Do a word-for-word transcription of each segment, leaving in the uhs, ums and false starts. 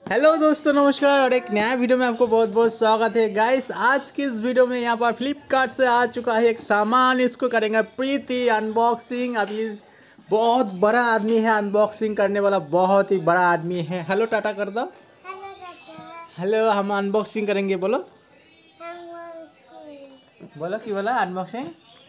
Hello दोस्तों, नमस्कार और एक नया वीडियो में आपको बहुत बहुत स्वागत है गाइस। आज की इस वीडियो में यहाँ पर फ्लिपकार्ट से आ चुका है एक सामान, इसको करेंगे प्रीति अनबॉक्सिंग। अभी बहुत बड़ा आदमी है, अनबॉक्सिंग करने वाला बहुत ही बड़ा आदमी है। हेलो टाटा कर दो। हेलो, हम अनबॉक्सिंग करेंगे। बोलो बोलो कि बोला अनबॉक्सिंग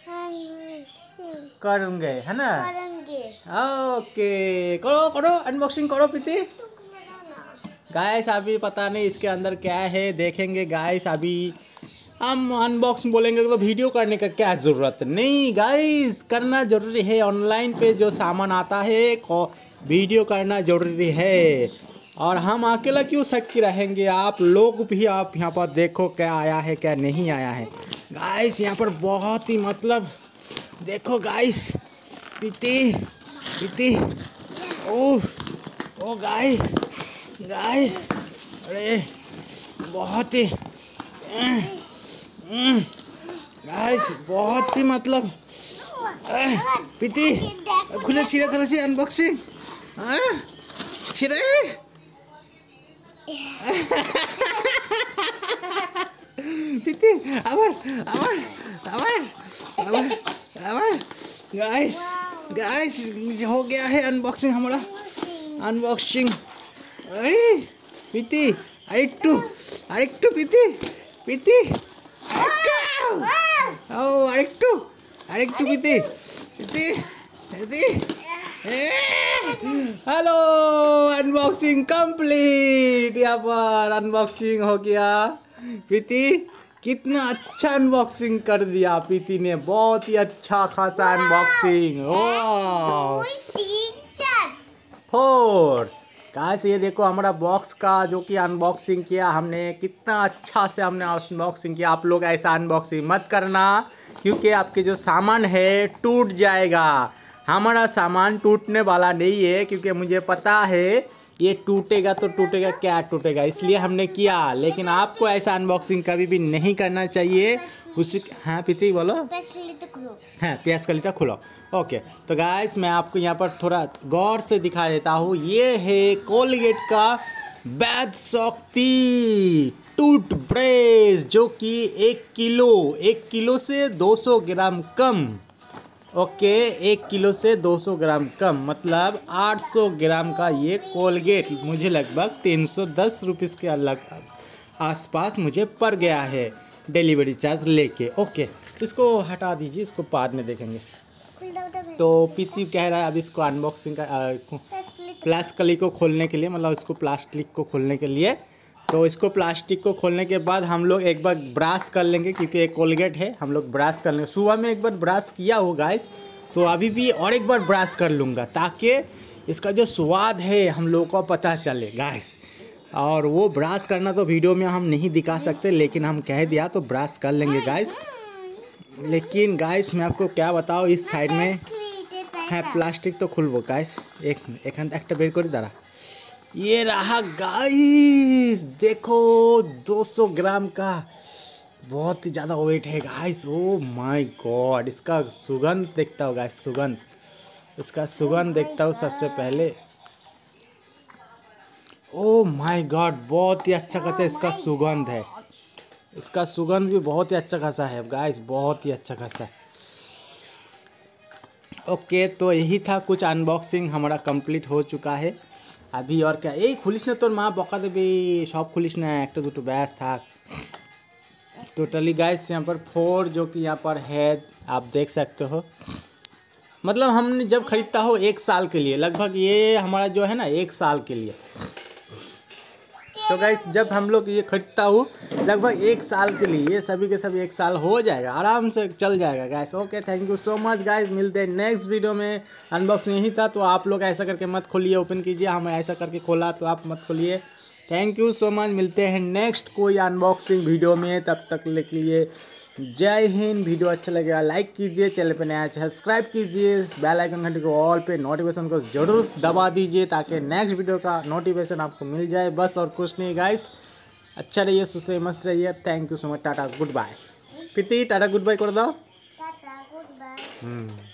करेंगे, है ना? ओके, करो करो अनबॉक्सिंग करो प्रीति। गाइस अभी पता नहीं इसके अंदर क्या है, देखेंगे गाइस। अभी हम अनबॉक्सिंग बोलेंगे तो वीडियो करने का क्या ज़रूरत नहीं गाइस, करना ज़रूरी है। ऑनलाइन पे जो सामान आता है वीडियो करना ज़रूरी है। और हम अकेला क्यों सच्ची रहेंगे, आप लोग भी आप यहाँ पर देखो क्या आया है क्या नहीं आया है गाइस। यहाँ पर बहुत ही मतलब देखो guys, Preeti Preeti oh oh guys guys, अरे बहुत ही गाइस बहुत ही मतलब प्रीति खुले छिड़े कर से अनबॉक्सिंग छिड़े प्रीति आवर आवर आवर आवर आवर गाइस गाइस हो गया है अनबॉक्सिंग हमारा। अनबॉक्सिंग अरे प्रीति अरेक्टू अरेक्टू प्रीति प्रीति ओ अरेक्टू अरेक्टू Preeti Preeti Preeti hello, unboxing complete. यहाँ पर अनबॉक्सिंग हो गया। प्रीति कितना अच्छा अनबॉक्सिंग कर दिया प्रीति ने, बहुत ही अच्छा खासा अनबॉक्सिंग। वाह फोर गाइस, ये देखो हमारा बॉक्स का जो कि अनबॉक्सिंग किया हमने, कितना अच्छा से हमने अनबॉक्सिंग किया। आप लोग ऐसा अनबॉक्सिंग मत करना क्योंकि आपके जो सामान है टूट जाएगा। हमारा सामान टूटने वाला नहीं है क्योंकि मुझे पता है ये टूटेगा तो टूटेगा, क्या टूटेगा, इसलिए हमने किया। लेकिन आपको ऐसा अनबॉक्सिंग कभी भी नहीं करना चाहिए। उसी हाँ प्रीति बोलो। हाँ प्याज का लीटा खोलो। ओके तो गाइस मैं आपको यहाँ पर थोड़ा गौर से दिखा देता हूँ। ये है कोलगेट का वैध शक्ति टूथब्रश, जो कि एक किलो एक किलो से दो सौ ग्राम कम। ओके एक किलो से दो सौ ग्राम कम मतलब आठ सौ ग्राम का ये कोलगेट मुझे लगभग तीन सौ दस रुपीस के अलग आसपास मुझे पड़ गया है डिलीवरी चार्ज लेके। ओके इसको हटा दीजिए, इसको बाद में देखेंगे। तो प्रीति कह रहा है अब इसको अनबॉक्सिंग का प्लास्टिक को खोलने के लिए, मतलब इसको प्लास्टिक को खोलने के लिए। तो इसको प्लास्टिक को खोलने के बाद हम लोग एक बार ब्रश कर लेंगे क्योंकि एक कोलगेट है, हम लोग ब्रश कर लेंगे। सुबह में एक बार ब्रश किया हो गाइस, तो अभी भी और एक बार ब्रश कर लूँगा ताकि इसका जो स्वाद है हम लोगों को पता चले गाइस। और वो ब्रश करना तो वीडियो में हम नहीं दिखा सकते, लेकिन हम कह दिया तो ब्रश कर लेंगे गाइस। लेकिन गाइस मैं आपको क्या बताऊँ, इस साइड में है प्लास्टिक तो खुलबो गाइस। एक एक एक बेर कर दारा, ये रहा गाइस, देखो दो सौ ग्राम का, बहुत ही ज़्यादा वेट है गाइस। ओ माय गॉड, इसका सुगंध देखता हूँ गाइस, सुगंध इसका सुगंध देखता हूँ सबसे पहले। ओ माय गॉड, बहुत ही अच्छा खासा इसका सुगंध है, इसका सुगंध भी बहुत ही अच्छा खासा है गाइस, बहुत ही अच्छा खासा। ओके तो यही था, कुछ अनबॉक्सिंग हमारा कंप्लीट हो चुका है। अभी और क्या, यही खुलिस ने तोर माँ बका देवी सब खुलिस ने एक तो दुटो बैस था टोटली गाइस। यहाँ पर फोर जो कि यहाँ पर है आप देख सकते हो, मतलब हमने जब खरीदता हो एक साल के लिए, लगभग ये हमारा जो है ना एक साल के लिए। तो गाइस जब हम लोग ये खरीदता हूँ लगभग एक साल के लिए, ये सभी के सभी एक साल हो जाएगा, आराम से चल जाएगा guys. Okay thank you so much guys, मिलते हैं नेक्स्ट वीडियो में। अनबॉक्सिंग यही था, तो आप लोग ऐसा करके मत खोलिए, ओपन कीजिए। हम ऐसा करके खोला तो आप मत खोलिए। थैंक यू सो मच, मिलते हैं नेक्स्ट कोई अनबॉक्सिंग वीडियो में। तब तक के लिए जय हिंद। वीडियो अच्छा लगेगा लाइक कीजिए, चैनल पे नया सब्सक्राइब कीजिए, बेल आइकन घंटे को ऑल पे नोटिफिकेशन को जरूर दबा दीजिए ताकि नेक्स्ट वीडियो का नोटिफिकेशन आपको मिल जाए। बस और कुछ नहीं गाइस, अच्छा रहिए, सुस्त रहिए, मस्त रहिए। Thank you so much, tata goodbye. Preeti tata goodbye कर दो। Tata good bye.